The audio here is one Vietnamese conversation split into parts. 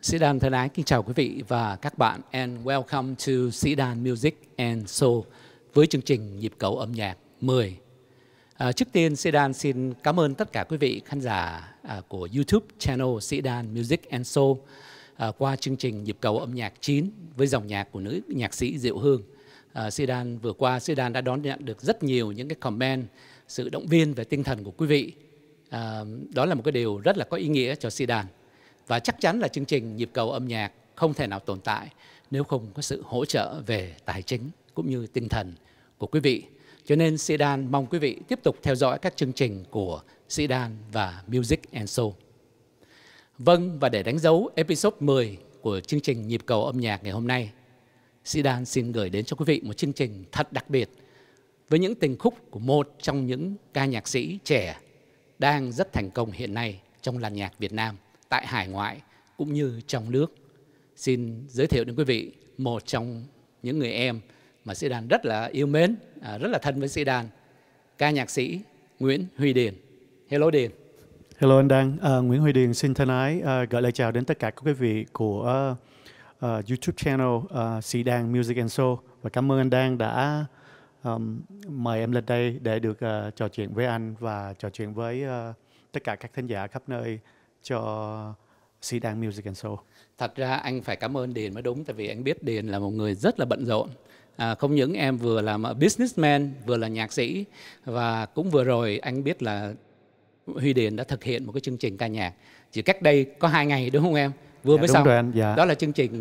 Sĩ Đan thân ái kính chào quý vị và các bạn and welcome to Sĩ Đan Music and Soul với chương trình Nhịp cầu âm nhạc 10. Trước tiên Sĩ Đan xin cảm ơn tất cả quý vị khán giả của YouTube channel Sĩ Đan Music and Soul qua chương trình Nhịp cầu âm nhạc 9 với dòng nhạc của nữ nhạc sĩ Diệu Hương. Sĩ Đan vừa qua Sĩ Đan đã đón nhận được rất nhiều những cái comment, sự động viên về tinh thần của quý vị. Đó là một cái điều rất là có ý nghĩa cho Sĩ Đan. Và chắc chắn là chương trình Nhịp cầu âm nhạc không thể nào tồn tại nếu không có sự hỗ trợ về tài chính cũng như tinh thần của quý vị. Cho nên Sĩ Đan mong quý vị tiếp tục theo dõi các chương trình của Sĩ Đan và Music and Soul. Vâng, và để đánh dấu episode 10 của chương trình Nhịp cầu âm nhạc ngày hôm nay, Sĩ Đan xin gửi đến cho quý vị một chương trình thật đặc biệt với những tình khúc của một trong những ca nhạc sĩ trẻ đang rất thành công hiện nay trong làng nhạc Việt Nam, tại hải ngoại cũng như trong nước. Xin giới thiệu đến quý vị một trong những người em mà Sĩ Đan rất là yêu mến, rất là thân với Sĩ Đan, ca nhạc sĩ Nguyễn Huy Điền. Hello Điền. Hello anh Đan. Nguyễn Huy Điền xin thân ái gửi lời chào đến tất cả các quý vị của YouTube channel Sĩ Đan Music and Soul, và cảm ơn anh Đan đã mời em lên đây để được trò chuyện với anh và trò chuyện với tất cả các thính giả khắp nơi cho Sĩ Đan Music and Soul. Thật ra anh phải cảm ơn Điền mới đúng, tại vì anh biết Điền là một người rất là bận rộn. Không những em vừa là businessman, vừa là nhạc sĩ, và cũng vừa rồi anh biết là Huy Điền đã thực hiện một cái chương trình ca nhạc chỉ cách đây có 2 ngày đúng không em? Vừa mới xong. Rồi anh. Dạ. Đó là chương trình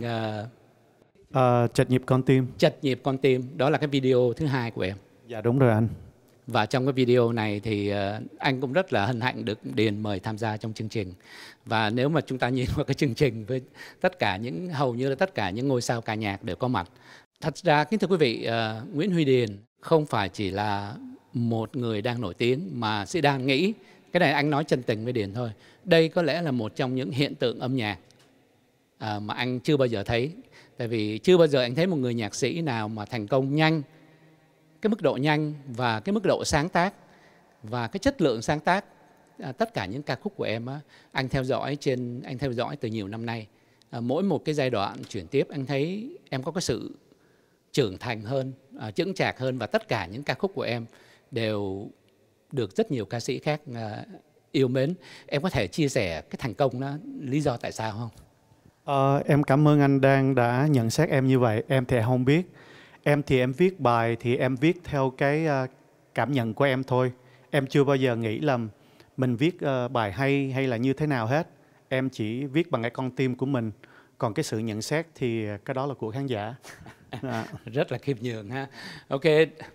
Chật nhịp con tim. Chật nhịp con tim, đó là cái video thứ 2 của em. Dạ đúng rồi anh. Và trong cái video này thì anh cũng rất là hân hạnh được Điền mời tham gia trong chương trình. Và nếu mà chúng ta nhìn vào cái chương trình với tất cả những, hầu như là tất cả những ngôi sao ca nhạc đều có mặt. Thật ra kính thưa quý vị, Nguyễn Huy Điền không phải chỉ là một người đang nổi tiếng, mà Sĩ Đan nghĩ, cái này anh nói chân tình với Điền thôi, đây có lẽ là một trong những hiện tượng âm nhạc mà anh chưa bao giờ thấy. Tại vì chưa bao giờ anh thấy một người nhạc sĩ nào mà thành công nhanh, cái mức độ nhanh và cái mức độ sáng tác và cái chất lượng sáng tác. Tất cả những ca khúc của em anh theo dõi từ nhiều năm nay. Mỗi một cái giai đoạn chuyển tiếp anh thấy em có cái sự trưởng thành hơn, chững chạc hơn, và tất cả những ca khúc của em đều được rất nhiều ca sĩ khác yêu mến. Em có thể chia sẻ cái thành công đó, lý do tại sao không? Em cảm ơn anh đã nhận xét em như vậy. Em thì không biết. Em thì em viết bài thì em viết theo cái cảm nhận của em thôi. Em chưa bao giờ nghĩ là mình viết bài hay là như thế nào hết. Em chỉ viết bằng cái con tim của mình. Còn cái sự nhận xét thì cái đó là của khán giả. Rất là khiêm nhường ha. Ok,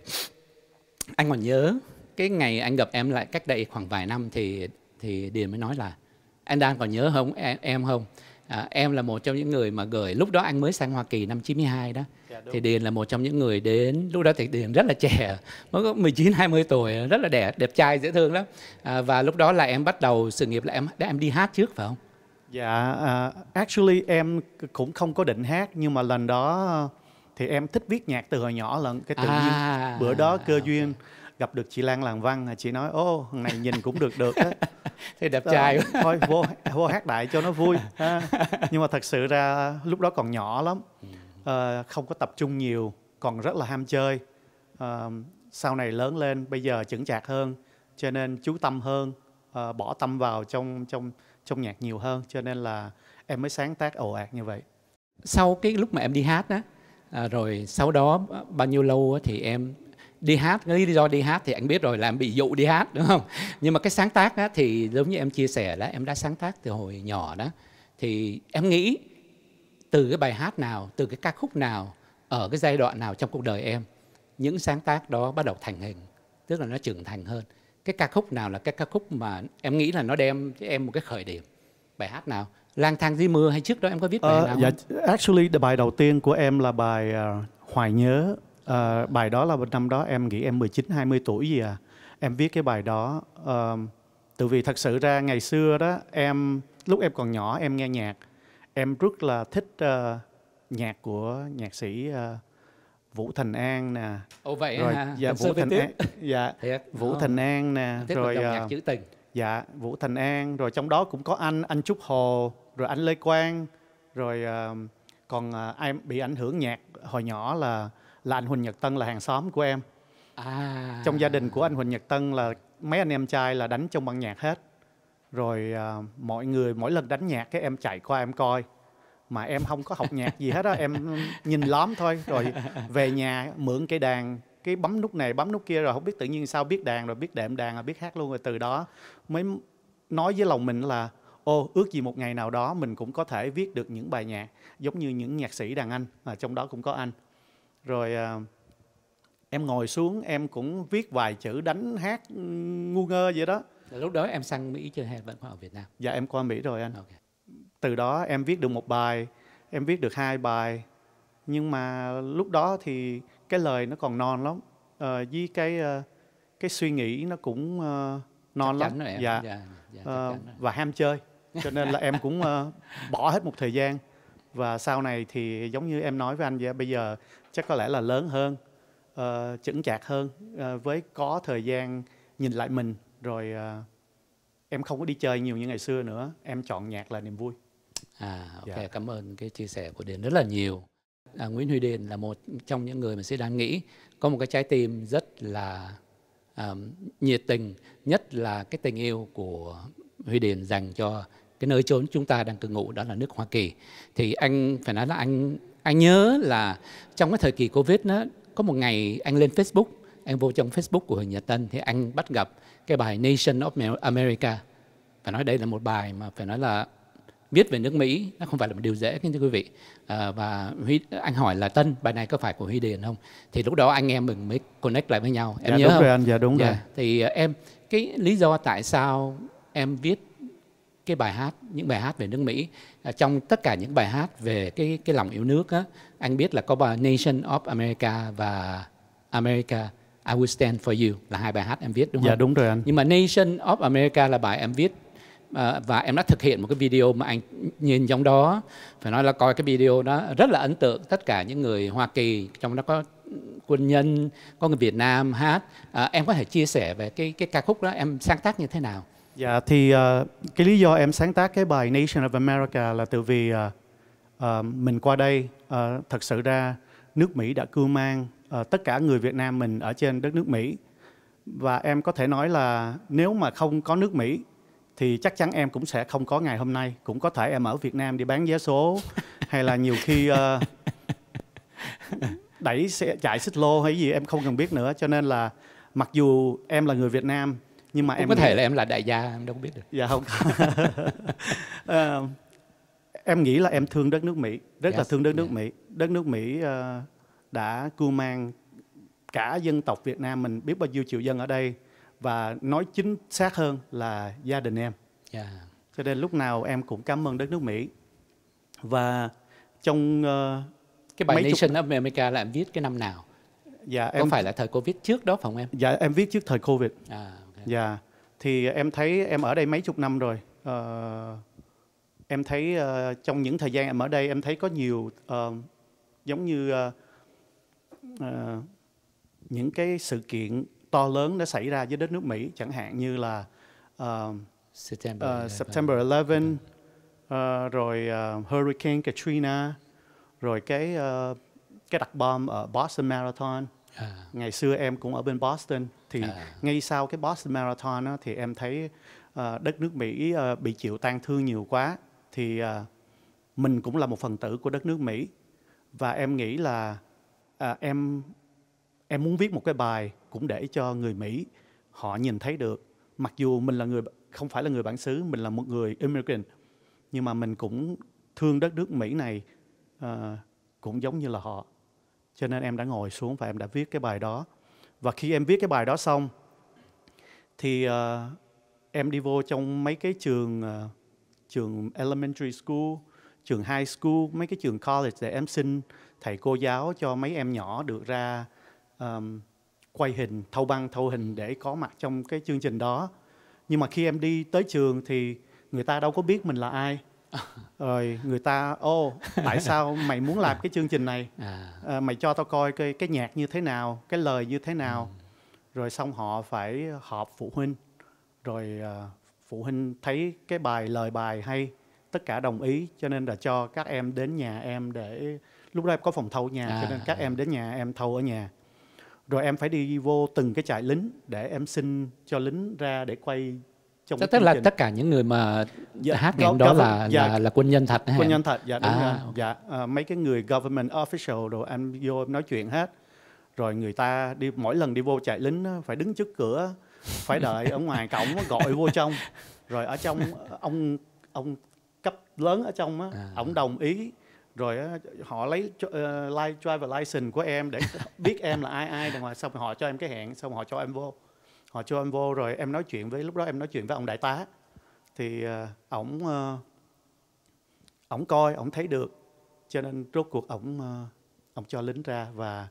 anh còn nhớ cái ngày anh gặp em lại cách đây khoảng vài năm thì Điền mới nói là anh đang còn nhớ không em không? Em là một trong những người mà gửi, lúc đó anh mới sang Hoa Kỳ năm 92 đó. Dạ, thì Điền là một trong những người đến, lúc đó thì Điền rất là trẻ, mới có 19-20 tuổi, rất là đẹp trai, dễ thương lắm. Và lúc đó là em bắt đầu sự nghiệp là em đi hát trước phải không? Dạ, actually em cũng không có định hát, nhưng mà lần đó thì em thích viết nhạc từ hồi nhỏ lần, cái tự nhiên bữa đó cơ duyên gặp được chị Lan Làng Văn, chị nói ô thằng này nhìn cũng được á. Thế đẹp trai quá. Thôi vô hát đại cho nó vui. Nhưng mà thật sự ra lúc đó còn nhỏ lắm, không có tập trung nhiều, còn rất là ham chơi. Sau này lớn lên bây giờ chững chạc hơn, cho nên chú tâm hơn, bỏ tâm vào trong nhạc nhiều hơn, cho nên là em mới sáng tác ồ ạt như vậy. Sau cái lúc mà em đi hát á, rồi sau đó bao nhiêu lâu thì em đi hát? Cái lý do đi hát thì anh biết rồi, là em bị dụ đi hát đúng không? Nhưng mà cái sáng tác á, thì giống như em chia sẻ là em đã sáng tác từ hồi nhỏ đó. Thì em nghĩ từ cái bài hát nào, từ cái ca khúc nào, ở cái giai đoạn nào trong cuộc đời em, những sáng tác đó bắt đầu thành hình, tức là nó trưởng thành hơn? Cái ca khúc nào là cái ca khúc mà em nghĩ là nó đem cho em một cái khởi điểm? Bài hát nào? Lang thang dưới mưa hay trước đó em có viết bài nào không? Dạ, actually bài đầu tiên của em là bài Hoài nhớ. Bài đó là năm đó em nghĩ em 19-20 tuổi gì à. Em viết cái bài đó từ vì thật sự ra ngày xưa đó, lúc em còn nhỏ em nghe nhạc, em rất là thích nhạc của nhạc sĩ Vũ Thành An nè. Ồ vậy rồi, hả? Dạ, Vũ Thành An, dạ, Vũ Thành An nè, rồi nhạc trữ tình. Dạ, Vũ Thành An, rồi trong đó cũng có anh Trúc Hồ, rồi anh Lê Quang, Rồi còn ai bị ảnh hưởng nhạc hồi nhỏ là anh Huỳnh Nhật Tân, là hàng xóm của em. Trong gia đình của anh Huỳnh Nhật Tân là mấy anh em trai là đánh trong ban nhạc hết. Rồi mọi người mỗi lần đánh nhạc cái em chạy qua em coi, mà em không có học nhạc gì hết á, em nhìn lóm thôi. Rồi về nhà mượn cây đàn, cái bấm nút này bấm nút kia, rồi không biết tự nhiên sao biết đàn, rồi biết đệm đàn, rồi biết hát luôn. Rồi từ đó mới nói với lòng mình là ước gì một ngày nào đó mình cũng có thể viết được những bài nhạc giống như những nhạc sĩ đàn Anh, trong đó cũng có anh. Rồi em ngồi xuống em cũng viết vài chữ đánh hát ngu ngơ vậy đó. Lúc đó em sang Mỹ chưa hay vẫn còn ở Việt Nam? Dạ em qua Mỹ rồi anh. Okay. Từ đó em viết được một bài, em viết được 2 bài. Nhưng mà lúc đó thì cái lời nó còn non lắm, với cái suy nghĩ nó cũng non lắm. Dạ. Và ham chơi. Cho nên là em cũng bỏ hết một thời gian. Và sau này thì giống như em nói với anh vậy, bây giờ chắc có lẽ là lớn hơn, chững chạc hơn, với có thời gian nhìn lại mình. Rồi em không có đi chơi nhiều như ngày xưa nữa. Em chọn nhạc là niềm vui. Ok, dạ. Cảm ơn cái chia sẻ của Điền rất là nhiều. Nguyễn Huy Điền là một trong những người mà sẽ đang nghĩ có một cái trái tim rất là nhiệt tình, nhất là cái tình yêu của Huy Điền dành cho cái nơi chốn chúng ta đang cư ngụ, đó là nước Hoa Kỳ. Thì anh phải nói là anh nhớ là trong cái thời kỳ Covid đó, có một ngày anh lên Facebook, anh vô trong Facebook của Huỳnh Nhật Tân thì anh bắt gặp cái bài Nation of America. Phải nói đây là một bài mà phải nói là viết về nước Mỹ, nó không phải là một điều dễ thưa quý vị. Và anh hỏi là Tân, bài này có phải của Huy Điền không? Thì lúc đó anh em mình mới connect lại với nhau. Em nhớ đúng không? Rồi anh, dạ đúng rồi. Thì em, cái lý do tại sao em viết cái bài hát, những bài hát về nước Mỹ, trong tất cả những bài hát về cái lòng yêu nước á, anh biết là có bài Nation of America và America I Will Stand For You là 2 bài hát em viết đúng không? Dạ đúng rồi anh. Nhưng mà Nation of America là bài em viết, và em đã thực hiện một cái video mà anh nhìn trong đó, phải nói là coi cái video đó rất là ấn tượng. Tất cả những người Hoa Kỳ, trong đó có quân nhân, có người Việt Nam hát. Em có thể chia sẻ về cái ca khúc đó em sáng tác như thế nào? Dạ thì cái lý do em sáng tác cái bài Nation of America là từ vì mình qua đây, thật sự ra nước Mỹ đã cưu mang tất cả người Việt Nam mình ở trên đất nước Mỹ. Và em có thể nói là nếu mà không có nước Mỹ thì chắc chắn em cũng sẽ không có ngày hôm nay. Cũng có thể em ở Việt Nam đi bán vé số hay là nhiều khi đẩy xe, chạy xích lô hay gì em không cần biết nữa. Cho nên là mặc dù em là người Việt Nam nhưng mà cũng em có thể là em là đại gia, em đâu biết được. Dạ không. Em nghĩ là em thương đất nước Mỹ, rất là thương đất nước Mỹ. Đất nước Mỹ đã cưu mang cả dân tộc Việt Nam mình biết bao nhiêu triệu dân ở đây, và nói chính xác hơn là gia đình em. Cho nên lúc nào em cũng cảm ơn đất nước Mỹ. Và trong cái bài Nation of America là em viết cái năm nào? Dạ, có phải là thời Covid trước đó phải không em? Dạ em viết trước thời Covid. Okay. Dạ, thì em thấy em ở đây mấy chục năm rồi. Em thấy trong những thời gian em ở đây em thấy có nhiều giống như những cái sự kiện to lớn đã xảy ra với đất nước Mỹ, chẳng hạn như là September 11, rồi Hurricane Katrina, rồi cái đặt bom ở Boston Marathon. Ngày xưa em cũng ở bên Boston, thì ngay sau cái Boston Marathon đó, thì em thấy đất nước Mỹ bị chịu tang thương nhiều quá. Thì mình cũng là một phần tử của đất nước Mỹ, và em nghĩ là em muốn viết một cái bài cũng để cho người Mỹ họ nhìn thấy được, mặc dù mình là người không phải là người bản xứ, mình là một người immigrant, nhưng mà mình cũng thương đất nước Mỹ này cũng giống như là họ. Cho nên em đã ngồi xuống và em đã viết cái bài đó. Và khi em viết cái bài đó xong thì em đi vô trong mấy cái trường elementary school, trường high school, mấy cái trường college để em xin thầy cô giáo cho mấy em nhỏ được ra quay hình, thâu băng, thâu hình để có mặt trong cái chương trình đó. Nhưng mà khi em đi tới trường thì người ta đâu có biết mình là ai. Rồi người ta, tại sao mày muốn làm cái chương trình này? Mày cho tao coi cái nhạc như thế nào, cái lời như thế nào. Rồi xong họ phải họp phụ huynh. Rồi phụ huynh thấy cái lời bài hay tất cả đồng ý, cho nên là cho các em đến nhà em để lúc đó em có phòng thâu nhà, cho nên các em đến nhà em thâu ở nhà. Rồi em phải đi vô từng cái trại lính để em xin cho lính ra để quay trong Tức là tất cả những người mà hát ngày hôm đó là quân nhân thật hả? Quân nhân thật, dạ đúng rồi. Dạ, mấy cái người government official rồi em vô em nói chuyện hết. Rồi người ta đi mỗi lần đi vô trại lính phải đứng trước cửa, phải đợi ở ngoài cổng gọi vô trong. Rồi ở trong ông cấp lớn ở trong á, ổng đồng ý. Rồi họ lấy driver license của em để biết em là ai đàng hoàng, xong rồi họ cho em cái hẹn, xong họ cho em vô. Họ cho em vô rồi em nói chuyện với, lúc đó em nói chuyện với ông đại tá. Thì ổng coi, ổng thấy được, cho nên rốt cuộc ổng cho lính ra và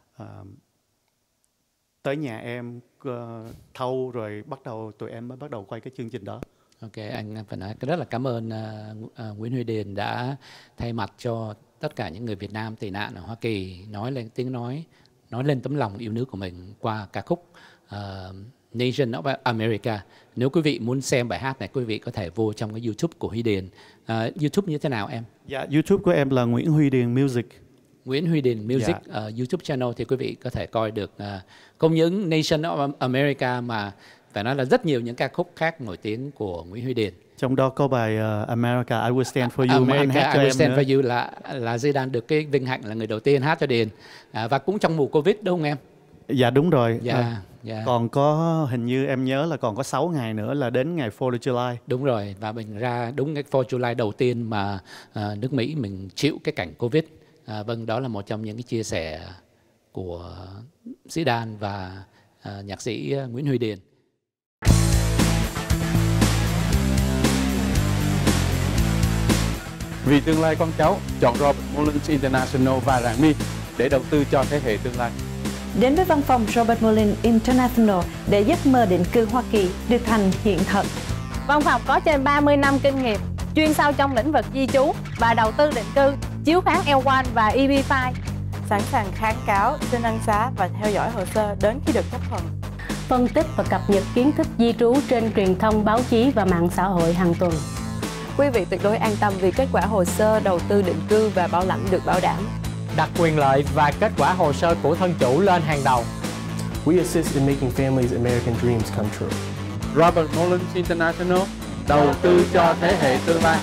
tới nhà em thâu, rồi tụi em mới bắt đầu quay cái chương trình đó. Ok, anh phải nói rất là cảm ơn Nguyễn Huy Điền đã thay mặt cho tất cả những người Việt Nam tị nạn ở Hoa Kỳ nói lên tiếng nói lên tấm lòng yêu nước của mình qua ca khúc Nation of America. Nếu quý vị muốn xem bài hát này, quý vị có thể vô trong cái YouTube của Huy Điền. YouTube như thế nào em? Dạ, YouTube của em là Nguyễn Huy Điền Music. Nguyễn Huy Điền Music, YouTube channel thì quý vị có thể coi được không những Nation of America mà phải nói là rất nhiều những ca khúc khác nổi tiếng của Nguyễn Huy Điền. Trong đó có bài America, I Will Stand For You. America, I Will Stand For You là Zidane được cái vinh hạnh là người đầu tiên hát cho Điền. Và cũng trong mùa Covid đúng không em? Dạ đúng rồi. Dạ. Còn có, hình như em nhớ là còn có 6 ngày nữa là đến ngày 4th of July. Đúng rồi, và mình ra đúng cái 4th of July đầu tiên mà nước Mỹ mình chịu cái cảnh Covid. Vâng, đó là một trong những cái chia sẻ của Zidane và nhạc sĩ Nguyễn Huy Điền. Vì tương lai con cháu, chọn Robert Mullins International và Rạng My để đầu tư cho thế hệ tương lai. Đến với văn phòng Robert Mullins International để giấc mơ định cư Hoa Kỳ được thành hiện thực. Văn phòng có trên 30 năm kinh nghiệm, chuyên sâu trong lĩnh vực di trú và đầu tư định cư, chiếu khoán L1 và EB5. Sẵn sàng kháng cáo, xin ân xá và theo dõi hồ sơ đến khi được chấp thuận. Phân tích và cập nhật kiến thức di trú trên truyền thông báo chí và mạng xã hội hàng tuần. Quý vị tuyệt đối an tâm vì kết quả hồ sơ đầu tư định cư và bảo lãnh được bảo đảm. Đặt quyền lợi và kết quả hồ sơ của thân chủ lên hàng đầu. We assist in making families' American dreams come true. Robert Mullins International, đầu tư cho thế hệ tương lai.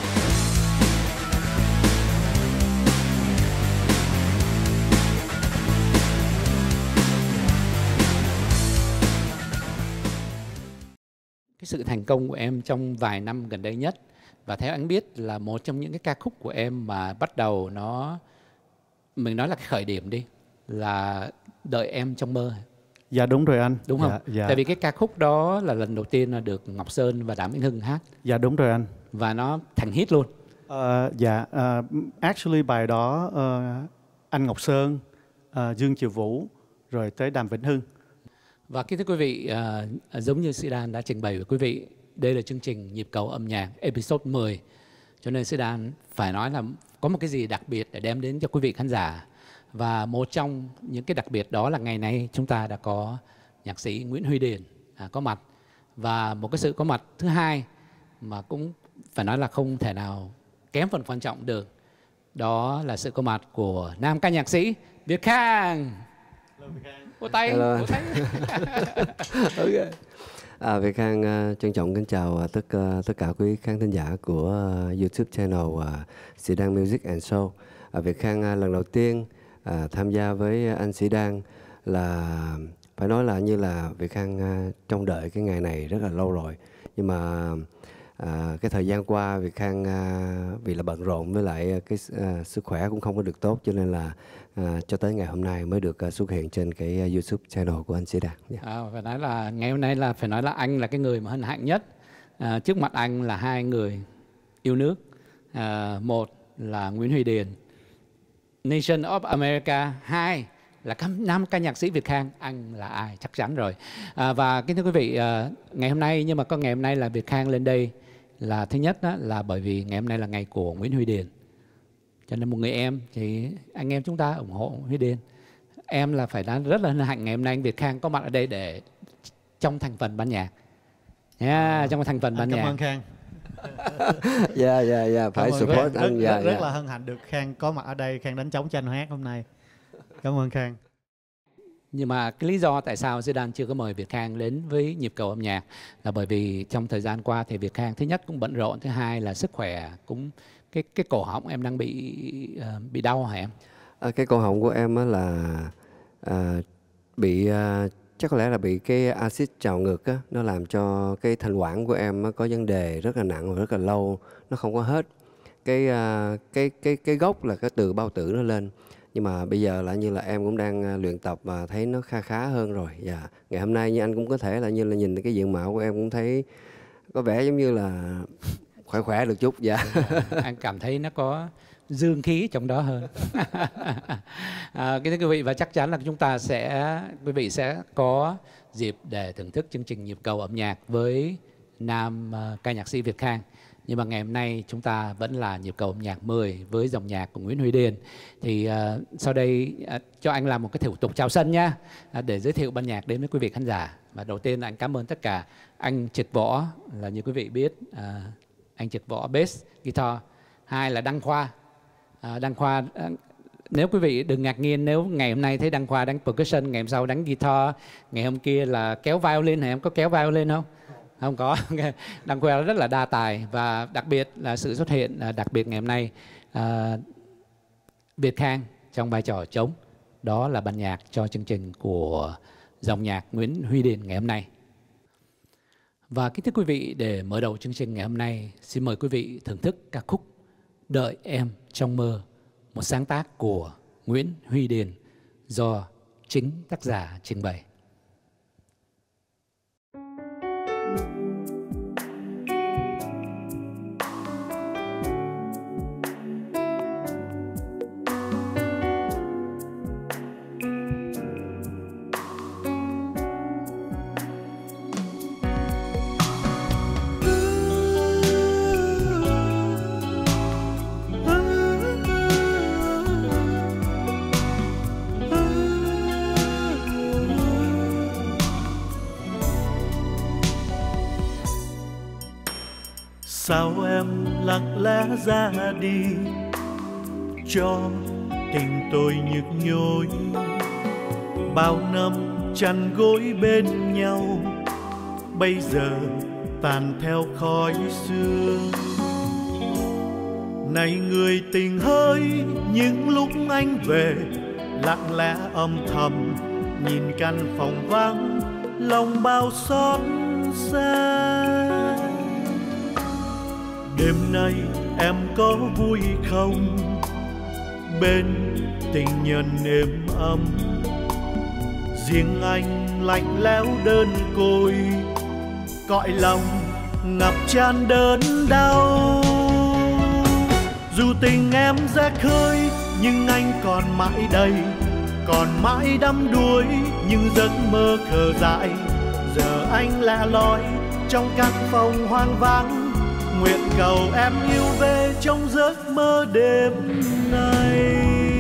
Cái sự thành công của em trong vài năm gần đây nhất, và theo anh biết là một trong những cái ca khúc của em mà bắt đầu mình nói là cái khởi điểm đi, là Đợi Em Trong Mơ. Dạ đúng rồi anh. Đúng không? Dạ. Tại vì cái ca khúc đó là lần đầu tiên là được Ngọc Sơn và Đàm Vĩnh Hưng hát. Dạ đúng rồi anh. Và nó thành hit luôn. Actually bài đó anh Ngọc Sơn, Dương Triều Vũ, rồi tới Đàm Vĩnh Hưng. Và kính thưa quý vị, giống như Zidane đã trình bày với quý vị, đây là chương trình Nhịp Cầu Âm Nhạc episode 10. Cho nên Zidane phải nói là có một cái gì đặc biệt để đem đến cho quý vị khán giả. Và một trong những cái đặc biệt đó là ngày nay chúng ta đã có nhạc sĩ Nguyễn Huy Điền có mặt. Và một cái sự có mặt thứ hai mà cũng phải nói là không thể nào kém phần quan trọng được, đó là sự có mặt của nam ca nhạc sĩ Việt Khang. Vỗ tay. Okay. Việt Khang trân trọng kính chào tất cả quý khán thính giả của YouTube channel Zidane Music and Soul. Việt Khang lần đầu tiên tham gia với anh Zidane là phải nói là như là Việt Khang trông đợi cái ngày này rất là lâu rồi. Nhưng mà cái thời gian qua Việt Khang vì là bận rộn với lại cái sức khỏe cũng không có được tốt, cho nên là cho tới ngày hôm nay mới được xuất hiện trên cái YouTube channel của anh Zidane. Phải nói là ngày hôm nay là phải nói là anh là cái người mà hân hạnh nhất. Trước mặt anh là hai người yêu nước. Một là Nguyễn Huy Điền, Nation of America. Hai là nam ca nhạc sĩ Việt Khang. Anh là ai? Chắc chắn rồi. Và kính thưa quý vị, ngày hôm nay, nhưng mà có ngày hôm nay là Việt Khang lên đây là thứ nhất đó, là bởi vì ngày hôm nay là ngày của Nguyễn Huy Điền. Cho nên một người em thì anh em chúng ta ủng hộ Huy Điền. Em là phải rất là hân hạnh ngày hôm nay anh Việt Khang có mặt ở đây để trong thành phần ban nhạc. Trong thành phần ban nhạc. Cảm ơn Khang. Dạ, phải support anh. Rất là hân hạnh được Khang có mặt ở đây, Khang đánh trống cho anh hát hôm nay. Cảm ơn Khang. Nhưng mà cái lý do tại sao Zidane chưa có mời Việt Khang đến với nhịp cầu âm nhạc là bởi vì trong thời gian qua thì Việt Khang thứ nhất cũng bận rộn, thứ hai là sức khỏe cũng cái cổ họng em đang bị đau hả em? Cái cổ họng của em á là bị chắc có lẽ là bị cái axit trào ngược á, nó làm cho cái thanh quản của em có vấn đề rất là nặng và rất là lâu, nó không có hết. Cái gốc là cái từ bao tử nó lên. Nhưng mà bây giờ là như là em cũng đang luyện tập và thấy nó khá hơn rồi. Dạ. Ngày hôm nay như anh cũng có thể là như là nhìn cái diện mạo của em cũng thấy có vẻ giống như là khỏe được chút. Dạ. Anh cảm thấy nó có dương khí trong đó hơn. Quý vị, và chắc chắn là quý vị sẽ có dịp để thưởng thức chương trình nhịp cầu âm nhạc với nam ca nhạc sĩ Việt Khang. Nhưng mà ngày hôm nay chúng ta vẫn là nhịp cầu âm nhạc 10 với dòng nhạc của Nguyễn Huy Điền. Thì sau đây cho anh làm một cái thủ tục chào sân nha, để giới thiệu ban nhạc đến với quý vị khán giả. Và đầu tiên là anh cảm ơn tất cả anh Trực Võ, là như quý vị biết, anh Trực Võ bass, guitar. Hai là Đăng Khoa. Đăng Khoa, nếu quý vị đừng ngạc nhiên nếu ngày hôm nay thấy Đăng Khoa đánh percussion, ngày hôm sau đánh guitar, ngày hôm kia là kéo violin. Em có kéo violin không? Không có. Đăng Khoa rất là đa tài, và đặc biệt là sự xuất hiện đặc biệt ngày hôm nay Việt Khang trong vai trò trống. Đó là ban nhạc cho chương trình của dòng nhạc Nguyễn Huy Điền ngày hôm nay. Và kính thưa quý vị, để mở đầu chương trình ngày hôm nay, xin mời quý vị thưởng thức ca khúc Đợi Em Trong Mơ, một sáng tác của Nguyễn Huy Điền do chính tác giả trình bày. Sao em lặng lẽ ra đi, cho tình tôi nhức nhối. Bao năm chăn gối bên nhau, bây giờ tàn theo khói sương. Này người tình hỡi, những lúc anh về, lặng lẽ âm thầm nhìn căn phòng vắng, lòng bao xót xa. Đêm nay em có vui không, bên tình nhân êm ấm. Riêng anh lạnh lẽo đơn côi, cõi lòng ngập tràn đớn đau. Dù tình em ra khơi, nhưng anh còn mãi đây, còn mãi đắm đuối những giấc mơ khờ dại. Giờ anh lẻ loi trong căn phòng hoang vắng, nguyện cầu em yêu về trong giấc mơ đêm nay.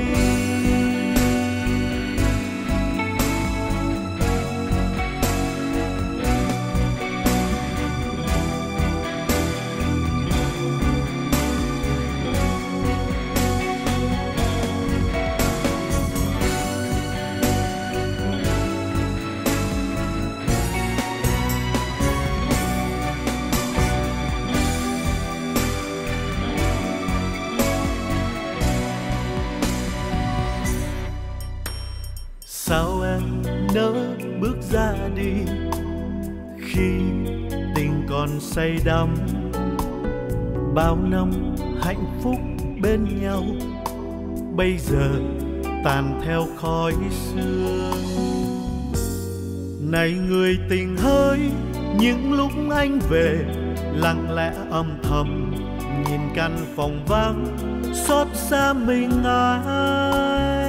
Sao em nỡ bước ra đi khi tình còn say đắm. Bao năm hạnh phúc bên nhau, bây giờ tàn theo khói sương. Này người tình hỡi, những lúc anh về, lặng lẽ âm thầm nhìn căn phòng vắng, xót xa mình ai.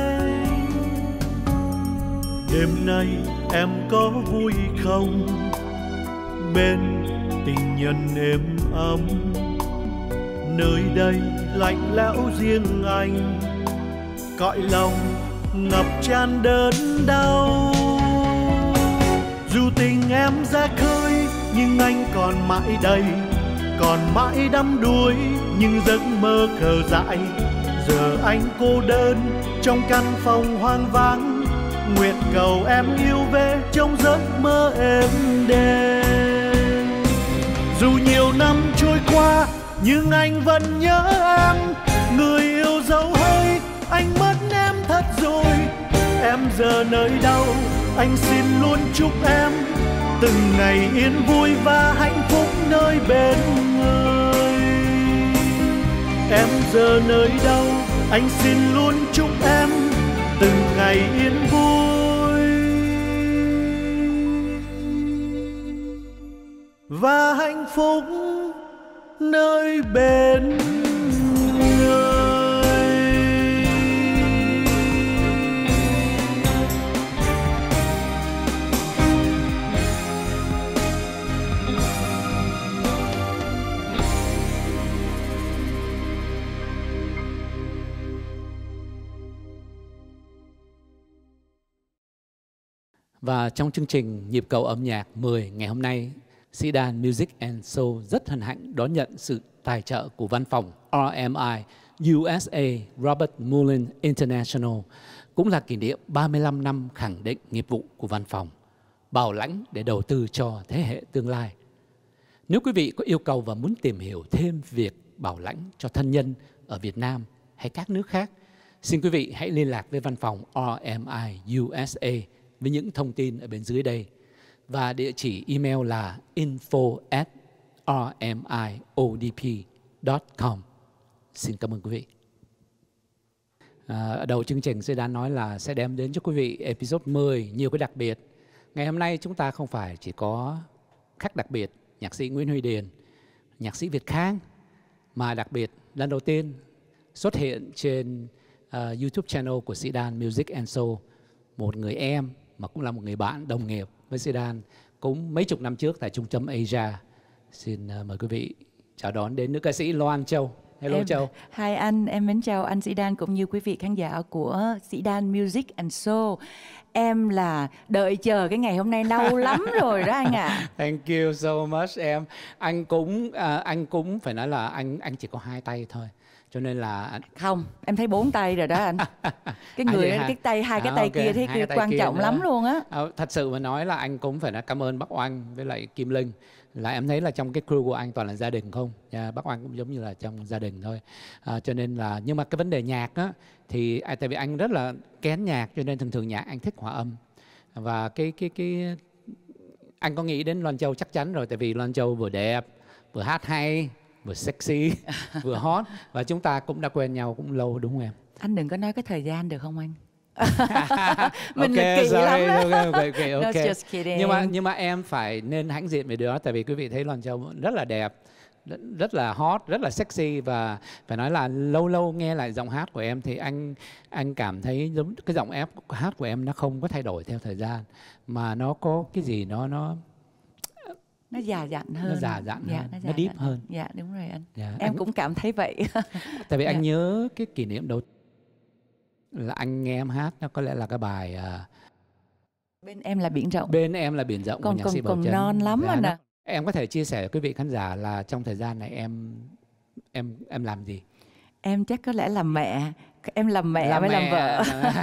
Đêm nay em có vui không, bên tình nhân êm ấm. Nơi đây lạnh lẽo riêng anh, cõi lòng ngập tràn đớn đau. Dù tình em ra khơi, nhưng anh còn mãi đây, còn mãi đắm đuối những giấc mơ khờ dại. Giờ anh cô đơn trong căn phòng hoang vắng, nguyện cầu em yêu về trong giấc mơ êm đềm. Dù nhiều năm trôi qua nhưng anh vẫn nhớ em, người yêu dấu hơi anh mất em thật rồi. Em giờ nơi đâu anh xin luôn chúc em từng ngày yên vui và hạnh phúc nơi bên người. Em giờ nơi đâu anh xin luôn chúc em từng ngày yên vui và hạnh phúc nơi bên người. Và trong chương trình Nhịp cầu âm nhạc 10 ngày hôm nay, Sĩ Đan Music and Soul rất hân hạnh đón nhận sự tài trợ của văn phòng RMI USA Robert Mullin International, cũng là kỷ niệm 35 năm khẳng định nghiệp vụ của văn phòng, bảo lãnh để đầu tư cho thế hệ tương lai. Nếu quý vị có yêu cầu và muốn tìm hiểu thêm việc bảo lãnh cho thân nhân ở Việt Nam hay các nước khác, xin quý vị hãy liên lạc với văn phòng RMI USA với những thông tin ở bên dưới đây. Và địa chỉ email là info@rmiodp.com. Xin cảm ơn quý vị. Ở đầu chương trình Sĩ Đan nói là sẽ đem đến cho quý vị episode 10 nhiều cái đặc biệt. Ngày hôm nay chúng ta không phải chỉ có khách đặc biệt nhạc sĩ Nguyễn Huy Điền, nhạc sĩ Việt Khang, mà đặc biệt lần đầu tiên xuất hiện trên YouTube channel của Sĩ Đan Music and Soul, một người em mà cũng là một người bạn đồng nghiệp với Sĩ Đan cũng mấy chục năm trước tại Trung tâm Asia. Xin mời quý vị chào đón đến nữ ca sĩ Loan Châu. Hello Châu. Hai anh, em mến chào anh Sĩ Đan cũng như quý vị khán giả của Sĩ Đan Music and Soul. Em là đợi chờ cái ngày hôm nay lâu lắm rồi đó anh ạ. Thank you so much em. Anh cũng phải nói là anh chỉ có 2 tay thôi. Cho nên là không, em thấy 4 tay rồi đó anh. Cái người đó, cái tay, hai cái tay kia thấy quan trọng lắm luôn á. Thật sự mà nói là anh cũng phải nói cảm ơn bác Oanh với lại Kim Linh. Là em thấy là trong cái crew của anh toàn là gia đình không? Bác Oanh cũng giống như là trong gia đình thôi. Cho nên là, nhưng mà cái vấn đề nhạc á, thì tại vì anh rất là kén nhạc, cho nên thường nhạc anh thích hòa âm. Và anh có nghĩ đến Loan Châu chắc chắn rồi, tại vì Loan Châu vừa đẹp, vừa hát hay, vừa sexy, vừa hot. Và chúng ta cũng đã quen nhau cũng lâu đúng không em? Anh đừng có nói cái thời gian được không anh? Mình kỳ lắm đó. Okay. Nhưng mà em phải nên hãnh diện về điều đó, tại vì quý vị thấy Loan Châu rất là đẹp, rất là hot, rất là sexy. Và phải nói là lâu lâu nghe lại giọng hát của em thì anh cảm thấy giống cái giọng hát của em nó không có thay đổi theo thời gian, mà nó có cái gì nó già dặn hơn, nó già dặn hơn, nó deep hơn. Dạ đúng rồi anh. Em cũng cảm thấy vậy. Tại vì anh nhớ cái kỷ niệm đầu là anh nghe em hát, nó có lẽ là cái bài Bên Em Là Biển Rộng. Bên Em Là Biển Rộng của nhạc sĩ Bảo Trân. Còn non lắm anh ạ. Em có thể chia sẻ với quý vị khán giả là trong thời gian này em làm gì? Em chắc có lẽ làm mẹ. Em làm mẹ với làm vợ.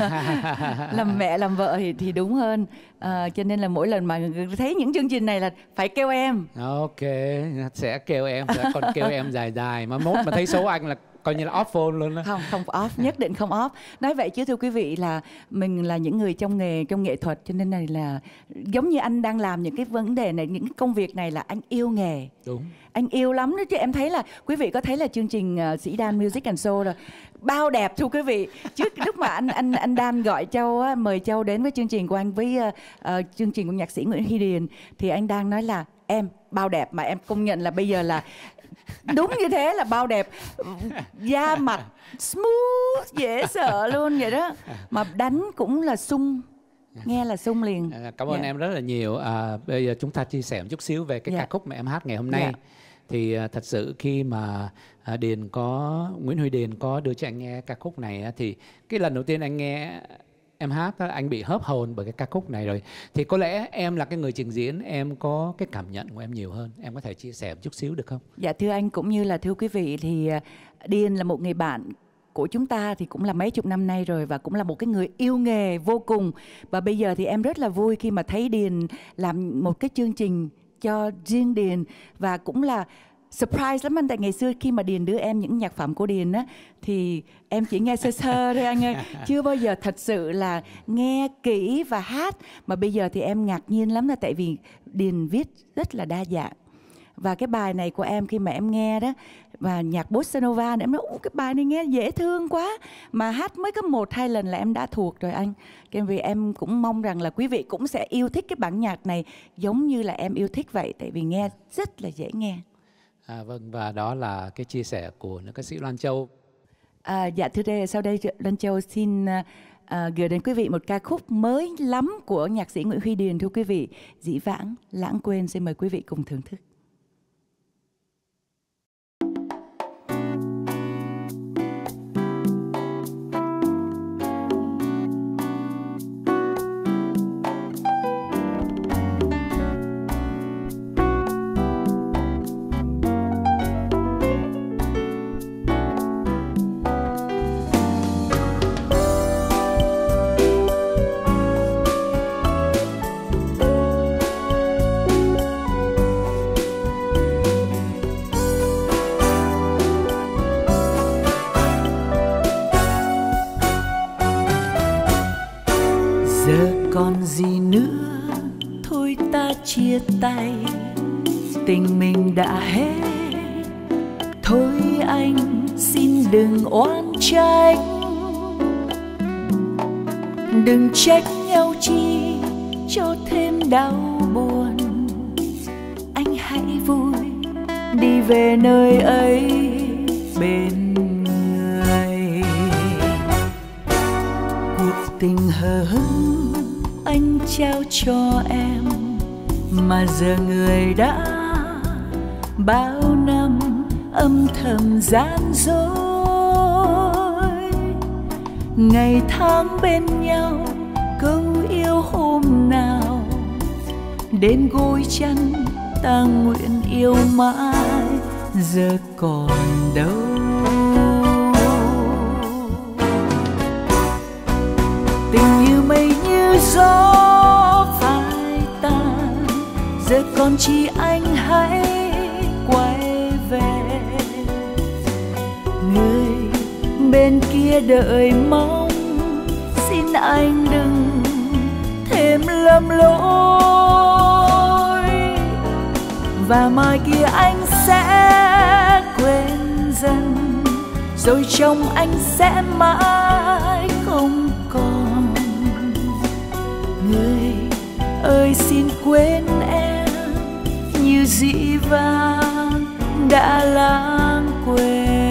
Làm mẹ làm vợ thì đúng hơn. Cho nên là mỗi lần mà thấy những chương trình này là phải kêu em. Ok, sẽ kêu em, còn kêu em dài mà mốt mà thấy số anh là coi như là off phone luôn đó. Không off, nhất định không off. Nói vậy chứ thưa quý vị là mình là những người trong nghề, trong nghệ thuật, cho nên này là giống như anh đang làm những cái vấn đề này, những công việc này là anh yêu nghề. Đúng. Anh yêu lắm đó chứ. Em thấy là quý vị có thấy là chương trình Sĩ Đan Music and Soul rồi bao đẹp thưa quý vị. Trước lúc mà anh Đan gọi Châu á, mời Châu đến với chương trình của anh với chương trình của nhạc sĩ Nguyễn Huy Điền, thì anh đang nói là em bao đẹp, mà em công nhận là bây giờ là đúng như thế, là bao đẹp, da mặt smooth dễ sợ luôn vậy đó, mà đánh cũng là sung, nghe là sung liền. Cảm ơn em rất là nhiều. Bây giờ chúng ta chia sẻ một chút xíu về cái ca khúc mà em hát ngày hôm nay. Thì thật sự khi mà Nguyễn Huy Điền có đưa cho anh nghe ca khúc này, thì cái lần đầu tiên anh nghe em hát đó, anh bị hớp hồn bởi cái ca khúc này rồi. Thì có lẽ em là cái người trình diễn, em có cái cảm nhận của em nhiều hơn. Em có thể chia sẻ một chút xíu được không? Dạ thưa anh cũng như là thưa quý vị, thì Điền là một người bạn của chúng ta thì cũng là mấy chục năm nay rồi, và cũng là một cái người yêu nghề vô cùng. Và bây giờ thì em rất là vui khi mà thấy Điền làm một cái chương trình cho riêng Điền, và cũng là surprise lắm anh. Tại ngày xưa khi mà Điền đưa em những nhạc phẩm của Điền á, thì em chỉ nghe sơ sơ thôi anh ơi, chưa bao giờ thật sự là nghe kỹ và hát. Mà bây giờ thì em ngạc nhiên lắm, là tại vì Điền viết rất là đa dạng. Và cái bài này của em khi mà em nghe đó, và nhạc bossa nova này, em nói cái bài này nghe dễ thương quá, mà hát mới có 1-2 lần là em đã thuộc rồi anh. Cái vì em cũng mong rằng là quý vị cũng sẽ yêu thích cái bản nhạc này giống như là em yêu thích vậy, tại vì nghe rất là dễ nghe. Vâng, và đó là cái chia sẻ của nữ ca sĩ Loan Châu. Dạ thưa đây, sau đây Loan Châu xin gửi đến quý vị một ca khúc mới lắm của nhạc sĩ Nguyễn Huy Điền, thưa quý vị, Dĩ Vãng Lãng Quên. Xin mời quý vị cùng thưởng thức. Còn gì nữa, thôi ta chia tay, tình mình đã hết. Thôi anh xin đừng oán trách, đừng trách nhau chi cho thêm đau buồn. Anh hãy vui đi về nơi ấy bên người. Cuộc tình hờ hững anh trao cho em, mà giờ người đã bao năm âm thầm gian dối. Ngày tháng bên nhau câu yêu hôm nào, đến gối chăn ta nguyện yêu mãi, giờ còn đâu. Tình như mây như gió phai tan, giờ còn chỉ anh hãy quay về. Người bên kia đợi mong, xin anh đừng thêm lầm lỗi. Và mai kia anh sẽ quên dần, rồi trong anh sẽ mãi không còn. Người ơi xin quên em, như dĩ vãng đã lãng quên.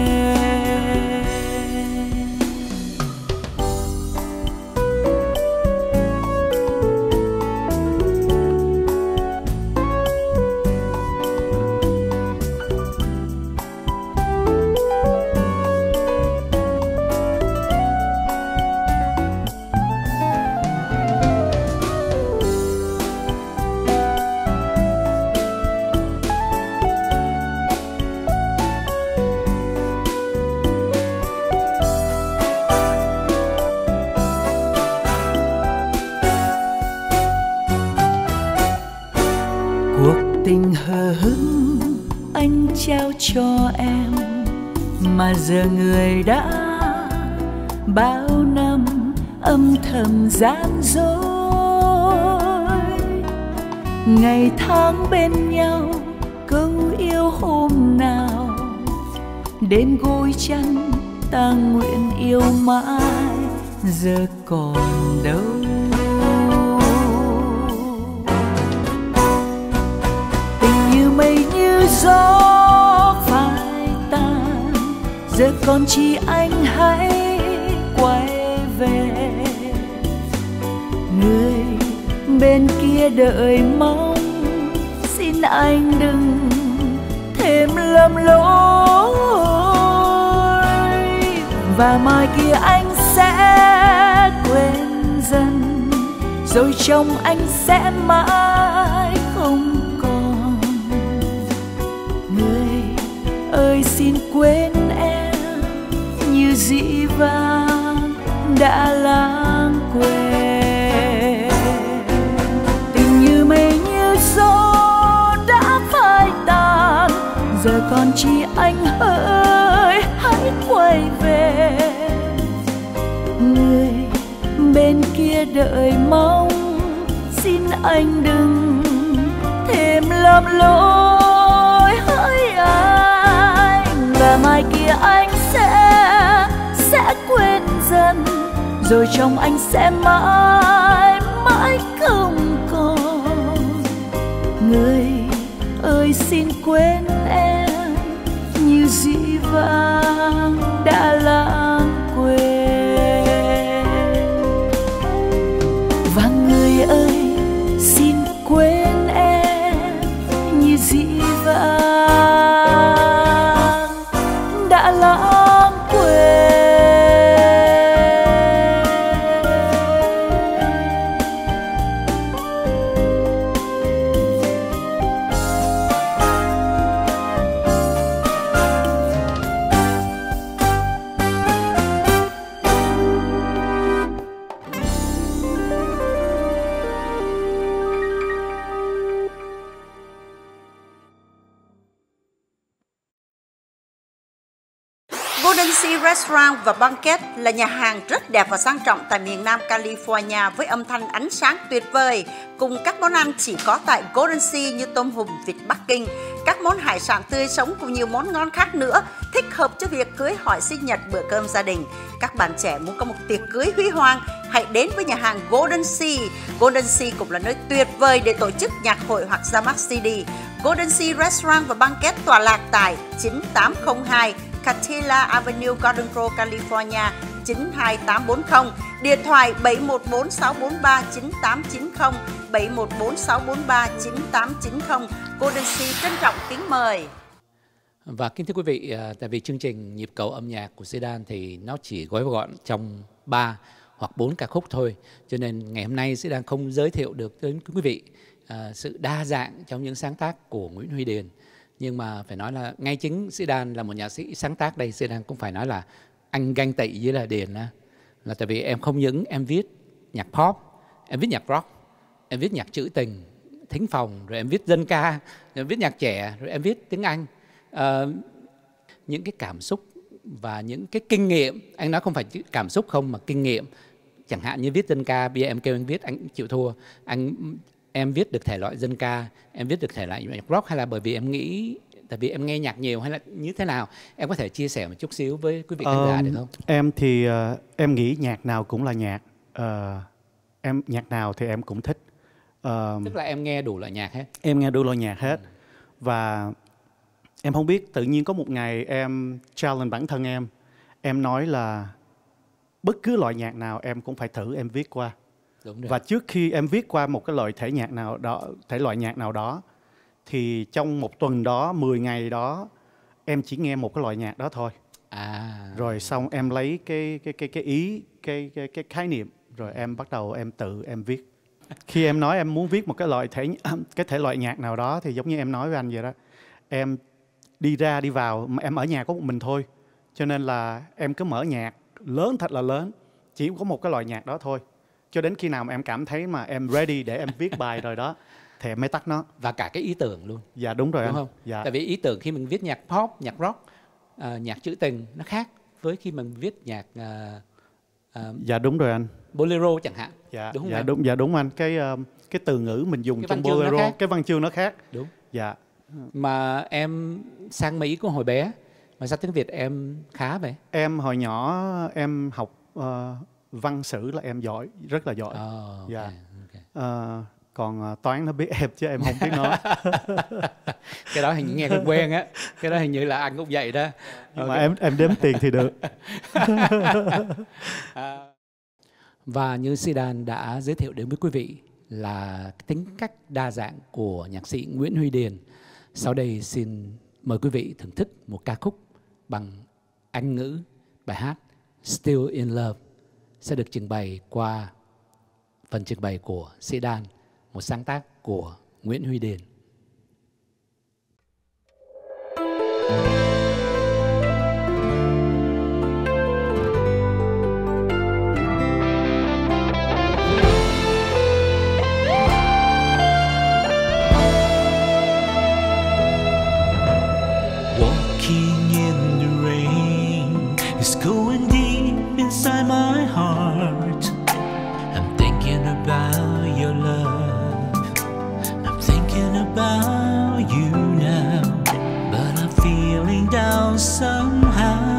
Tình hờ hững anh trao cho em, mà giờ người đã bao năm âm thầm gian dối. Ngày tháng bên nhau câu yêu hôm nào, đến gối chăn ta nguyện yêu mãi, giờ còn đâu. Mây như gió phai tan, giờ còn chỉ anh hãy quay về. Người bên kia đợi mong, xin anh đừng thêm lầm lỗi. Và mai kia anh sẽ quên rồi chồng anh sẽ mãi không còn. Người ơi xin quên em như dĩ vãng đã lãng quên. Tình như mây như gió đã phai tàn, giờ còn chỉ anh ơi hãy quay về. Người bên kia đợi mong, xin anh đừng thêm lầm lỗi hỡi anh. Và mai kia anh sẽ quên dần, rồi chồng anh sẽ mãi mãi không còn. Người ơi xin quên em như dĩ vãng đã lãng quên. Và người ơi xin quên em như dĩ vãng đã lãng quên. Golden Sea Restaurant và Banquet là nhà hàng rất đẹp và sang trọng tại miền Nam California với âm thanh ánh sáng tuyệt vời, cùng các món ăn chỉ có tại Golden Sea như tôm hùm, vịt Bắc Kinh, các món hải sản tươi sống cùng nhiều món ngon khác nữa, thích hợp cho việc cưới hỏi sinh nhật, bữa cơm gia đình. Các bạn trẻ muốn có một tiệc cưới huy hoàng, hãy đến với nhà hàng Golden Sea. Golden Sea cũng là nơi tuyệt vời để tổ chức nhạc hội hoặc ra mắt CD. Golden Sea Restaurant và Banquet tọa lạc tại 9802 Catella Avenue, Garden Grove, California 92840. Điện thoại 714-643-9890, 714-643-9890. Golden Sea trân trọng kính mời. Và kính thưa quý vị, tại vì chương trình Nhịp cầu âm nhạc của Sedan thì nó chỉ gói gọn trong 3 hoặc 4 ca khúc thôi, cho nên ngày hôm nay Sedan không giới thiệu được đến quý vị sự đa dạng trong những sáng tác của Nguyễn Huy Điền. Nhưng mà phải nói là ngay chính Sedan là một nhạc sĩ sáng tác đây, Sedan cũng phải nói là anh ganh tị với là Điền là tại vì em không những em viết nhạc pop, em viết nhạc rock, em viết nhạc trữ tình, thính phòng, rồi em viết dân ca, rồi em viết nhạc trẻ, rồi em viết tiếng Anh. Những cái cảm xúc và những cái kinh nghiệm, anh nói không phải cảm xúc không mà kinh nghiệm. Chẳng hạn như viết dân ca, bây giờ em kêu anh viết, anh chịu thua. Em viết được thể loại dân ca, em viết được thể loại nhạc rock, hay là bởi vì em nghĩ, tại vì em nghe nhạc nhiều, hay là như thế nào? Em có thể chia sẻ một chút xíu với quý vị khán giả được không? Em thì em nghĩ nhạc nào cũng là nhạc. Nhạc nào thì em cũng thích. Tức là em nghe đủ loại nhạc hết? Em nghe đủ loại nhạc hết. Và em không biết, tự nhiên có một ngày em challenge bản thân em nói là bất cứ loại nhạc nào em cũng phải thử em viết qua. Đúng rồi. Và trước khi em viết qua một cái loại thể loại nhạc nào đó, thì trong một tuần đó, 10 ngày đó, em chỉ nghe một cái loại nhạc đó thôi. Rồi xong em lấy cái ý, cái khái niệm, rồi em bắt đầu em tự em viết. Khi em nói em muốn viết một cái thể loại nhạc nào đó, thì giống như em nói với anh vậy đó, em đi ra đi vào, mà em ở nhà có một mình thôi, cho nên là em cứ mở nhạc lớn, thật là lớn, chỉ có một cái loại nhạc đó thôi, cho đến khi nào mà em cảm thấy mà em ready để em viết bài rồi đó thì em mới tắt nó. Và cả cái ý tưởng luôn. Dạ đúng rồi, đúng anh. Không? Dạ. Tại vì ý tưởng khi mình viết nhạc pop, nhạc rock, nhạc trữ tình nó khác với khi mình viết nhạc dạ đúng rồi anh. bolero chẳng hạn. Dạ, đúng không dạ em? đúng, dạ đúng anh. Cái từ ngữ mình dùng trong bolero, cái văn chương nó khác. Đúng. Dạ. Mà em sang Mỹ có hồi bé, mà sao tiếng Việt em khá vậy? Em hồi nhỏ em học văn sử là em giỏi, rất là giỏi. Dạ. Còn toán nó biết em chứ em không biết nó. Cái đó hình như nghe quen quen á. Cái đó hình như là anh cũng vậy đó. Nhưng mà em đếm tiền thì được. Và như Sedan đã giới thiệu đến với quý vị là tính cách đa dạng của nhạc sĩ Nguyễn Huy Điền. Sau đây xin mời quý vị thưởng thức một ca khúc bằng Anh ngữ, bài hát Still in Love sẽ được trình bày qua phần trình bày của Sĩ Đan, một sáng tác của Nguyễn Huy Điền. Walking in the rain is going deep inside my heart. I'm thinking about your love. I'm thinking about you now, but I'm feeling down somehow.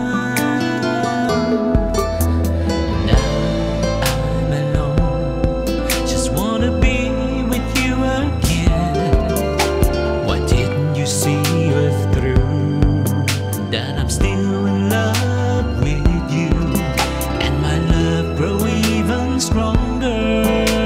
Now I'm alone, just wanna be with you again. Why didn't you see us through? That I'm still in love with you, and my love grow even stronger.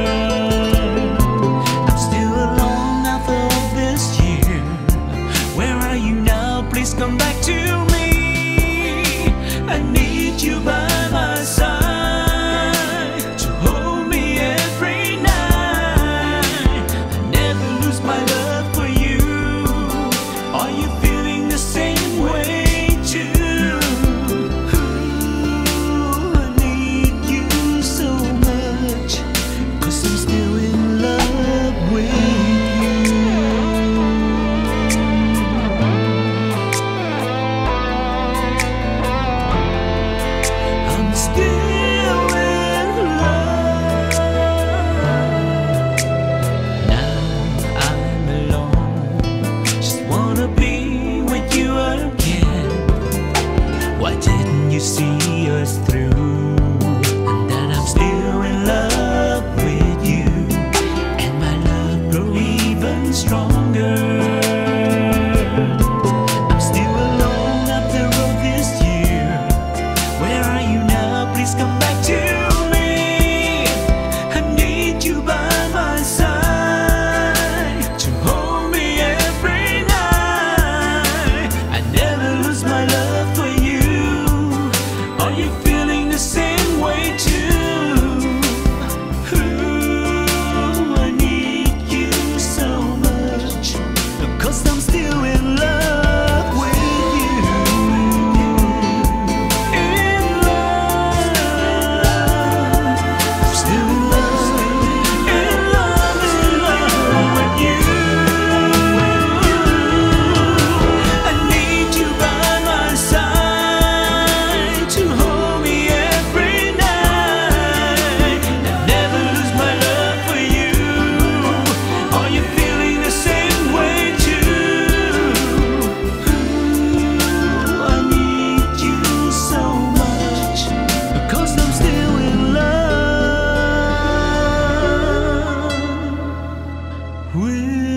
I'm still alone after all this year. Where are you now? Please come back to me. I need you by my side to hold me every night. I never lose my love for you. Are you feeling the same way? You see us through, and that I'm still in love with you, and my love grow even stronger. I'm still alone after all this year. Where are you now? Please come back to me. I need you by my side to hold me every night. I never lose my love for you. Are you feeling the same way too? Ooh, I need you so much, 'cause I'm still in love with you. In love, I'm still in love, in love, in love with you. I need you by my side to hold me every night. I never lose my love for you. Are you feeling the same way too? Ooh, I need you so much, because I'm still in love with you.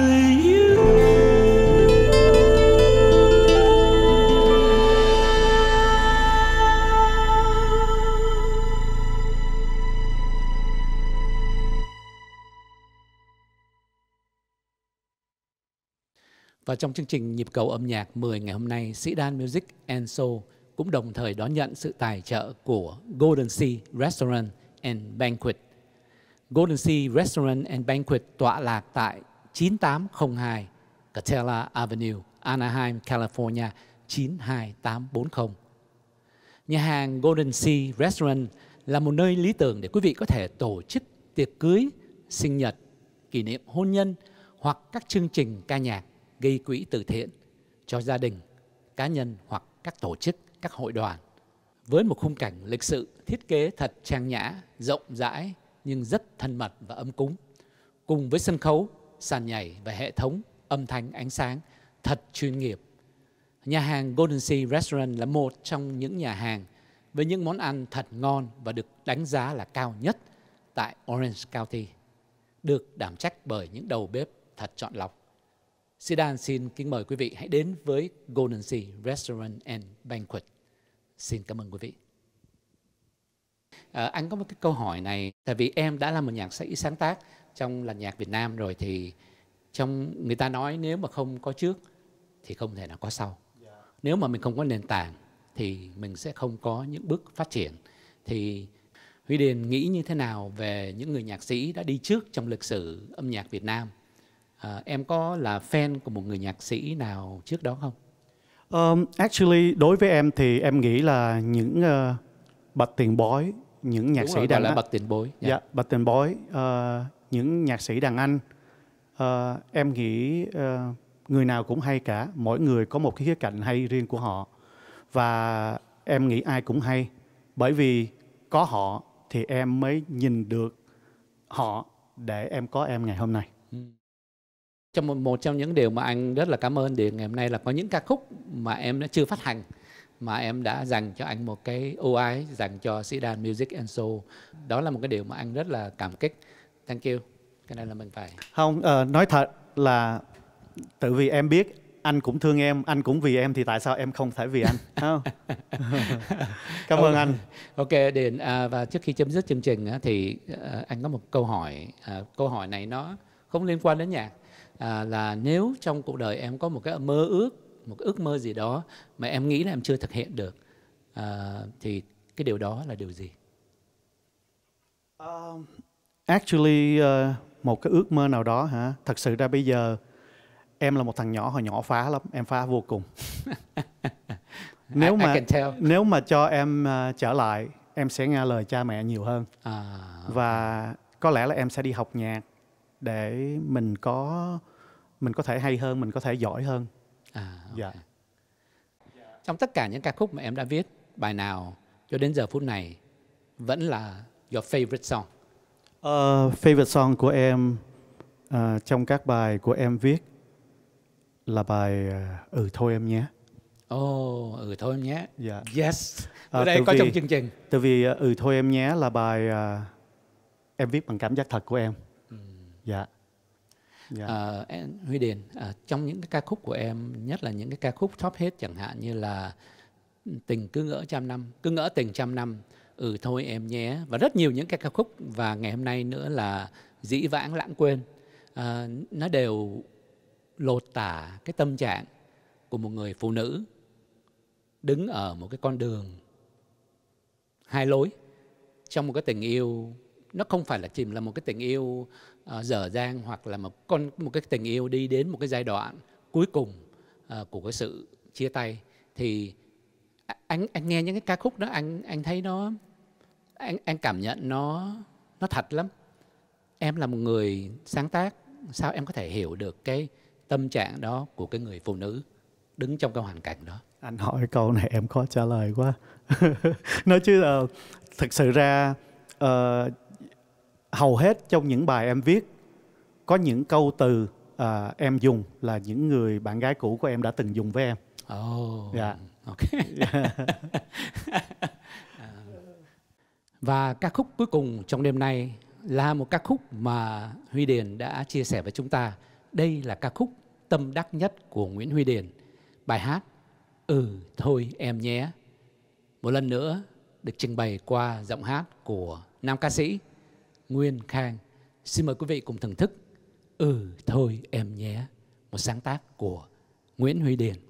Và trong chương trình Nhịp cầu âm nhạc 10 ngày hôm nay, Sĩ Đan Music and Soul cũng đồng thời đón nhận sự tài trợ của Golden Sea Restaurant and Banquet. Golden Sea Restaurant and Banquet tọa lạc tại 9802 Catella Avenue, Anaheim, California 92840. Nhà hàng Golden Sea Restaurant là một nơi lý tưởng để quý vị có thể tổ chức tiệc cưới, sinh nhật, kỷ niệm hôn nhân hoặc các chương trình ca nhạc gây quỹ từ thiện cho gia đình, cá nhân hoặc các tổ chức, các hội đoàn. Với một khung cảnh lịch sự, thiết kế thật trang nhã, rộng rãi nhưng rất thân mật và ấm cúng, cùng với sân khấu, sàn nhảy và hệ thống âm thanh ánh sáng thật chuyên nghiệp. Nhà hàng Golden Sea Restaurant là một trong những nhà hàng với những món ăn thật ngon và được đánh giá là cao nhất tại Orange County, được đảm trách bởi những đầu bếp thật chọn lọc. Sĩ Đan xin kính mời quý vị hãy đến với Golden Sea Restaurant and Banquet. Xin cảm ơn quý vị. Anh có một cái câu hỏi này, tại vì em đã là một nhạc sĩ sáng tác trong làn nhạc Việt Nam rồi, thì trong người ta nói nếu mà không có trước thì không thể nào có sau. Nếu mà mình không có nền tảng thì mình sẽ không có những bước phát triển. Thì Huy Điền nghĩ như thế nào về những người nhạc sĩ đã đi trước trong lịch sử âm nhạc Việt Nam? Em có là fan của một người nhạc sĩ nào trước đó không? Actually, đối với em thì em nghĩ là những bậc tiền bối, những nhạc sĩ đàn là bậc tiền bối. Dạ, bậc tiền bối, những nhạc sĩ đàn anh. Em nghĩ người nào cũng hay cả, mỗi người có một cái khía cạnh hay riêng của họ. Và em nghĩ ai cũng hay, bởi vì có họ thì em mới nhìn được họ để em có em ngày hôm nay. Trong một trong những điều mà anh rất là cảm ơn Điền ngày hôm nay là có những ca khúc mà em đã chưa phát hành mà em đã dành cho anh một cái ưu ái dành cho Sĩ Đan Music and Soul. Đó là một cái điều mà anh rất là cảm kích. Thank you. Cái này là mình phải. Không, nói thật là tự vì em biết anh cũng thương em, anh cũng vì em thì tại sao em không thể vì anh? Không? Cảm ơn anh. Ok Điền, và trước khi chấm dứt chương trình thì anh có một câu hỏi. Câu hỏi này nó không liên quan đến nhạc. Là nếu trong cuộc đời em có một cái mơ ước, một cái ước mơ gì đó mà em nghĩ là em chưa thực hiện được, thì cái điều đó là điều gì? Actually, một cái ước mơ nào đó hả? Thật sự ra bây giờ em là một thằng nhỏ, hồi nhỏ phá lắm, em phá vô cùng. Nếu mà cho em trở lại, em sẽ nghe lời cha mẹ nhiều hơn. Và có lẽ là em sẽ đi học nhạc để mình có thể hay hơn, mình có thể giỏi hơn. Dạ. Trong tất cả những ca khúc mà em đã viết, bài nào cho đến giờ phút này vẫn là your favorite song? Favorite song của em trong các bài của em viết là bài Ừ Thôi Em Nhé. Ừ Thôi Em Nhé. Dạ. Yes. Ở đây có trong chương trình. Tại vì Ừ Thôi Em Nhé là bài em viết bằng cảm giác thật của em. Dạ. Huy Điền, trong những cái ca khúc của em, nhất là những cái ca khúc top hit chẳng hạn như là Tình Cứ Ngỡ Trăm Năm, Cứ Ngỡ Tình Trăm Năm, Ừ Thôi Em Nhé, và rất nhiều những cái ca khúc, và ngày hôm nay nữa là Dĩ Vãng Lãng Quên, nó đều lột tả cái tâm trạng của một người phụ nữ đứng ở một cái con đường hai lối trong một cái tình yêu. Nó không phải là chỉ là một cái tình yêu dở dang, hoặc là một cái tình yêu đi đến một cái giai đoạn cuối cùng của cái sự chia tay. Thì anh nghe những cái ca khúc đó, anh thấy nó, anh cảm nhận nó thật lắm. Em là một người sáng tác, sao em có thể hiểu được cái tâm trạng đó của cái người phụ nữ đứng trong cái hoàn cảnh đó? Anh hỏi câu này em khó trả lời quá. Nói chứ thực sự ra hầu hết trong những bài em viết có những câu từ em dùng là những người bạn gái cũ của em đã từng dùng với em. Dạ. Okay. Và ca khúc cuối cùng trong đêm nay là một ca khúc mà Huy Điền đã chia sẻ với chúng ta. Đây là ca khúc tâm đắc nhất của Nguyễn Huy Điền, bài hát Ừ Thôi Em Nhé. Một lần nữa được trình bày qua giọng hát của nam ca sĩ Nguyên Khang. Xin mời quý vị cùng thưởng thức Ừ Thôi Em Nhé, một sáng tác của Nguyễn Huy Điền.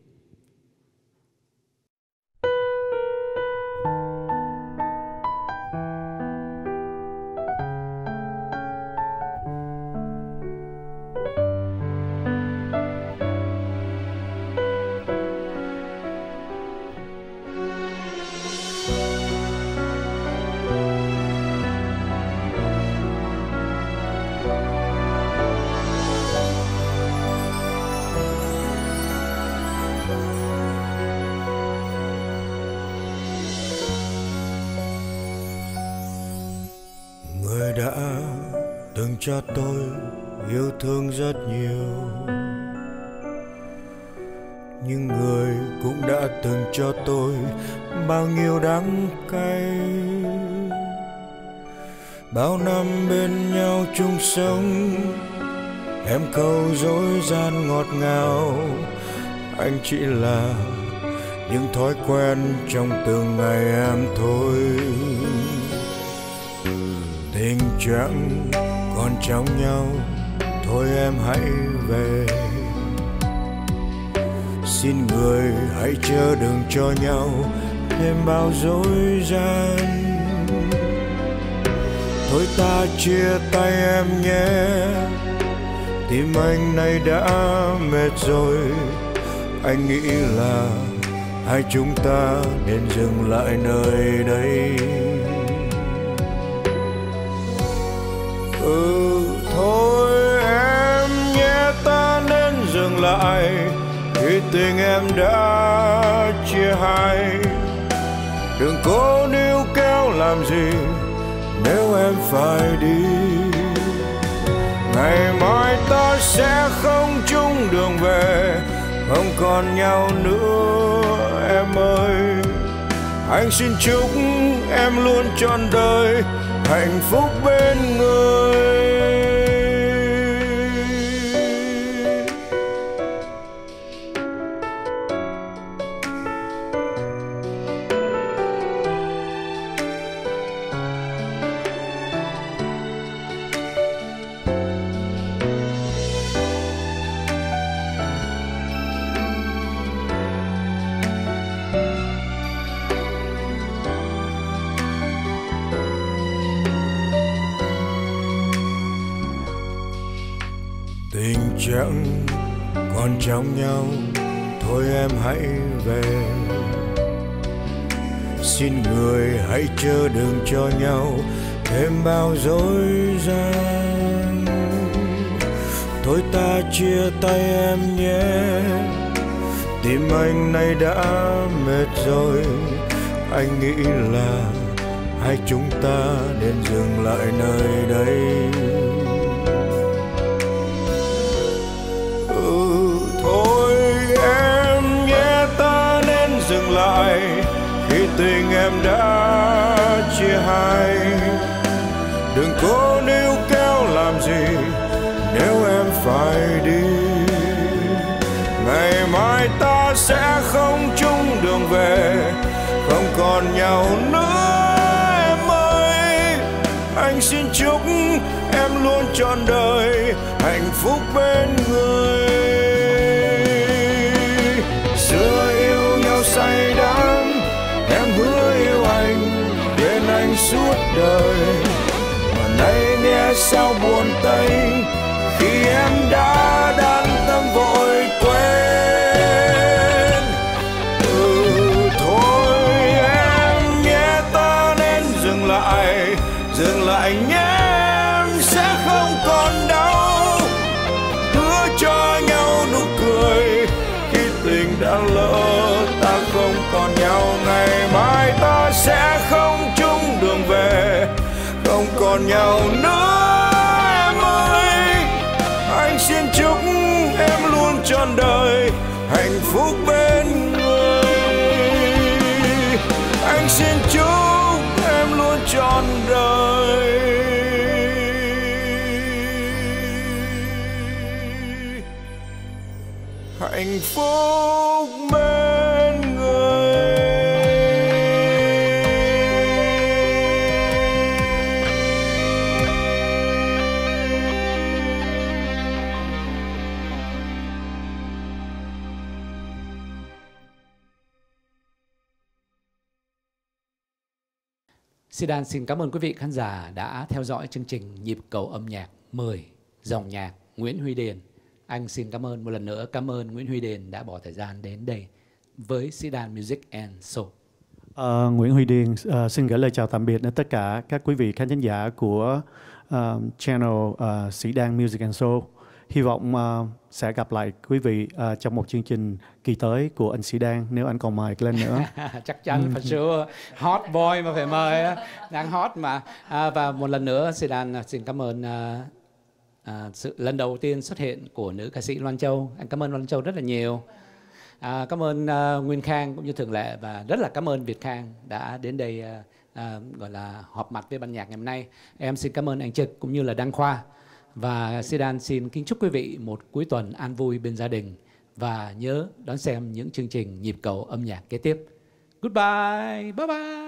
Cho tôi yêu thương rất nhiều, nhưng người cũng đã từng cho tôi bao nhiêu đắng cay. Bao năm bên nhau chung sống, em câu dối gian ngọt ngào, anh chỉ là những thói quen trong từng ngày em thôi. Tình trạng còn trong nhau, thôi em hãy về. Xin người hãy chớ đừng cho nhau thêm bao dối gian. thôi ta chia tay em nhé. Tim anh nay đã mệt rồi, anh nghĩ là hai chúng ta nên dừng lại nơi đây. Thôi em nhé, ta nên dừng lại khi tình em đã chia hai. Đừng cố níu kéo làm gì nếu em phải đi. Ngày mai ta sẽ không chung đường về, không còn nhau nữa em ơi. Anh xin chúc em luôn trọn đời hạnh phúc bên người. Tình chẳng còn trong nhau, thôi em hãy về. Xin người hãy chớ đừng cho nhau thêm bao dối gian. Thôi ta chia tay em nhé, tim anh nay đã mệt rồi. Anh nghĩ là hai chúng ta nên dừng lại nơi đây. Thôi em nhé, ta nên dừng lại khi tình em đã chia hai. Đừng cố níu kéo làm gì nếu em phải đi. Ngày mai ta sẽ không chung đường về, không còn nhau nữa em ơi. Anh xin chúc em luôn trọn đời hạnh phúc bên người. Xưa yêu nhau say đắm, em hứa yêu anh bên anh suốt đời. Mà nay nghe sao buồn tênh khi em đã đan tâm vội quên. Thôi em nhé, ta nên dừng lại nhé, em sẽ không còn đau. Hứa cho nhau nụ cười khi tình đã lỡ, ta không còn nhau. Ngày mai ta sẽ không chung đường về, không còn nhau nữa em ơi. Anh xin chúc em luôn trọn đời hạnh phúc bên người. Anh xin chúc em luôn trọn đời hạnh phúc bên người. Sidan xin cảm ơn quý vị khán giả đã theo dõi chương trình Nhịp cầu âm nhạc 10 dòng nhạc Nguyễn Huy Điền. Anh xin cảm ơn một lần nữa, cảm ơn Nguyễn Huy Điền đã bỏ thời gian đến đây với Sidan Music and Soul. Nguyễn Huy Điền xin gửi lời chào tạm biệt đến tất cả các quý vị khán thính giả của channel Sidan Music and Soul. Hy vọng sẽ gặp lại quý vị trong một chương trình kỳ tới của anh Sidan nếu anh còn mời lên nữa. Chắc chắn phải sure. Hot boy mà phải mời á, đang hot mà. Và một lần nữa Sidan xin cảm ơn sự lần đầu tiên xuất hiện của nữ ca sĩ Loan Châu. Anh cảm ơn Loan Châu rất là nhiều. Cảm ơn Nguyên Khang cũng như thường lệ, và rất là cảm ơn Việt Khang đã đến đây gọi là họp mặt với ban nhạc ngày hôm nay. Em xin cảm ơn anh Trực cũng như là Đăng Khoa. Và Sidan xin kính chúc quý vị một cuối tuần an vui bên gia đình, và nhớ đón xem những chương trình nhịp cầu âm nhạc kế tiếp. Goodbye, bye bye.